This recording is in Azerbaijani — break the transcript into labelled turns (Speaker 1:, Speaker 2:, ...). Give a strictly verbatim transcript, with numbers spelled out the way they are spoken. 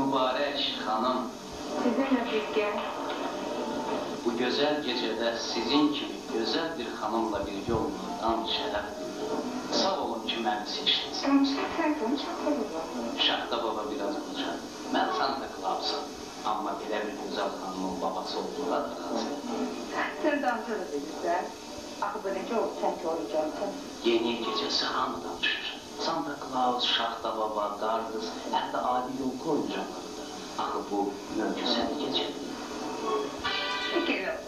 Speaker 1: mübarək xanım.
Speaker 2: Sizinlə birgə.
Speaker 1: Bu gözəl gecədə sizin kimi gözəl bir xanımla birgə olmaqdan şərəfdir. Sağ olun ki, məni seçdiniz.
Speaker 2: Danışıq sənsən, Şaxta baba.
Speaker 1: Şaxta baba biraz olacaq. Mən Santa Claus'am. Amma belə bir gözəl xanımın babası olmağa da razıyım.
Speaker 2: Sən danışa da bilirsən. Axı bu necə olub, sən ki olacaqsın.
Speaker 1: Yeni gecəsi hamı danışır. Santa Claus, Şaxta baba, Qarqız, hətta adi yolku oyuncaqlarıdır. Axı bu möcüzəli gecədir.
Speaker 2: Peki,